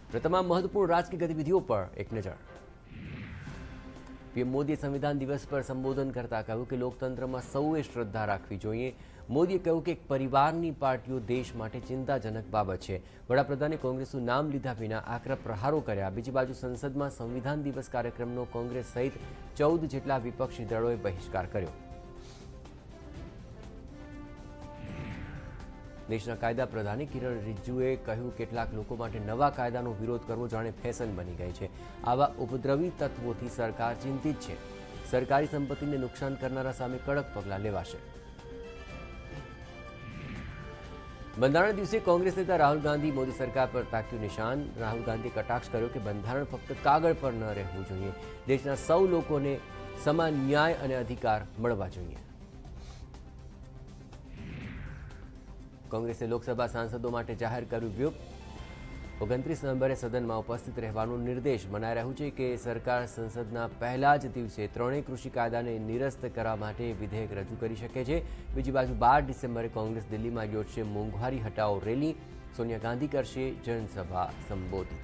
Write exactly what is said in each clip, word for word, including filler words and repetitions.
તમામ મહત્વપૂર્ણ રાજકીય ગતિવિધિઓ પર એક નજર। પીએમ મોદીએ સંવિધાન દિવસ પર સંબોધન કરતા કહ્યું કે લોકતંત્રમાં સૌએ શ્રદ્ધા રાખવી જોઈએ। મોદીએ કહ્યું કે એક પરિવારની પાર્ટીઓ દેશ માટે ચિંતાજનક બાબત છે। વડાપ્રધાને કોંગ્રેસનું નામ લીધા વિના આકરા પ્રહારો કર્યા। બીજી બાજુ સંસદમાં સંવિધાન દિવસ કાર્યક્રમનો કોંગ્રેસ સહિત ચૌદ જેટલા વિપક્ષી દળોએ બહિષ્કાર કર્યો। देशना कायदा प्रधानी किरण रिजिजुए कह્યું કેટલાક લોકો માટે નવા કાયદાનો વિરોધ કરવો જાણે ફેશન બની ગઈ છે। આવા ઉપદ્રવી તત્વોથી સરકાર ચિંતિત છે। સરકારી સંપત્તિને નુકસાન કરનારા સામે કડક પગલાં લેવાશે। બંધારણ દિવસે કોંગ્રેસ નેતા રાहुल गांधी मोदी सरकार पर ताक्યું निशान। राहुल गांधी कटाक्ष કર્યો કે બંધારણ ફક્ત કાગળ પર ન રહેવું જોઈએ। દેશના સૌ લોકોને સમાન ન્યાય અને અધિકાર મળવા જોઈએ। कांग्रेसे लोकसभा सांसदों माटे जाहिर कर्युं व्यूह। ओगणत्रीस नवेम्बरे सदन में उपस्थित रहवानो निर्देश। मनाई रह्यो छे के सरकार संसदना पहला ज दिवसे त्रणेय कृषि कायदाने निरस्त करवा माटे विधेयक रजू करी शके छे। बीजी बाजु बार डिसेम्बरे कांग्रेस दिल्ली में योजशे मोंघवारी हटाओ रेली। सोनिया गांधी करशे जनसभा संबोधित।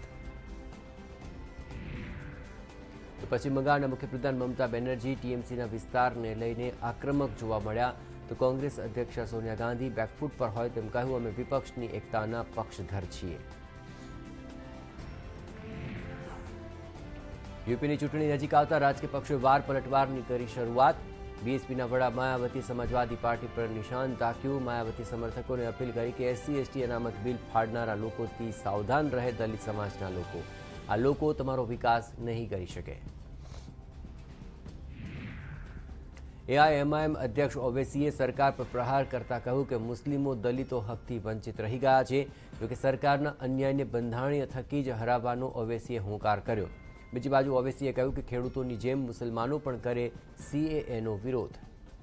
तो पश्चिम बंगाळना मुख्यप्रधान ममता बेनर्जी टीएमसीना विस्तारने लईने आक्रमक जोवा मळ्या। तो कांग्रेस अध्यक्ष सोनिया गांधी बेकफूट पर होय तेम कह્યું અમે વિપક્ષની એકતાના પક્ષધર છીએ। यूपीની ચૂંટણી નજીક આવતા રાજકીય પક્ષોએ વાર પલટવારની કરી શરૂઆત। बीएसपीના વડા માયાવતી સમાજવાદી પાર્ટી પર નિશાન તાક્યું। માયાવતી સમર્થકોને અપીલ કરી કે એસસી એસટી અનામત બિલ ફાડનારા લોકોથી સાવધાન રહે દલિત સમાજના લોકો। આ લોકો તમારો વિકાસ નહીં કરી શકે। एआईएमआईएम अध्यक्ष ओवैसीए सरकार पर प्रहार करता कह્યું કે મુસ્લિમો દલિતો હકથી વંચિત રહી ગયા છે। જો કે સરકારના અન્યાયને બંધારણીય થકી જ હરાવવાનો ઓવૈસીએ હુંકાર કર્યો। બીજી બાજુ ઓવૈસીએ કહ્યું કે ખેડૂતોની જેમ મુસલમાનો પણ કરે सीएएનો વિરોધ।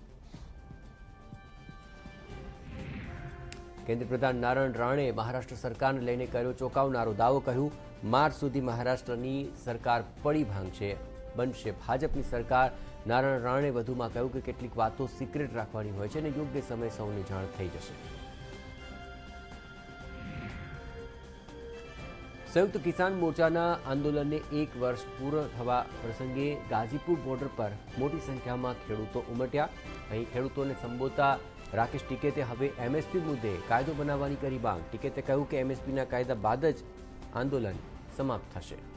केन्द्रीय प्रधान नारायण राणे महाराष्ट्र सरकारने लईने कर्यो ચોંકાવનારો दावो। કહ્યું मार्च सुधी महाराष्ट्રની सरकार पड़ी भांगશે बनशे भाजपनी सरकार। नारायण राणे વધુમાં કહ્યું કે કેટલીક વાતો સિક્રેટ રાખવાની હોય છે અને યોગ્ય સમય સૌને જાણ થઈ જશે। संयुक्त किसान मोर्चाना आंदोलनने एक वर्ष पूर्ण थवा प्रसंगे गाजीपुर बॉर्डर पर मोटी संख्या में खेडूतो उमट्या। अहीं खेडूतोने संबोधता राकेश टिकैते हवे एमएसपी मुद्दे कायदो बनाववानी करी मांग। टिकैते कह્યું કે एमएसपीना कायदा बाद ज आंदोलन समाप्त थशे।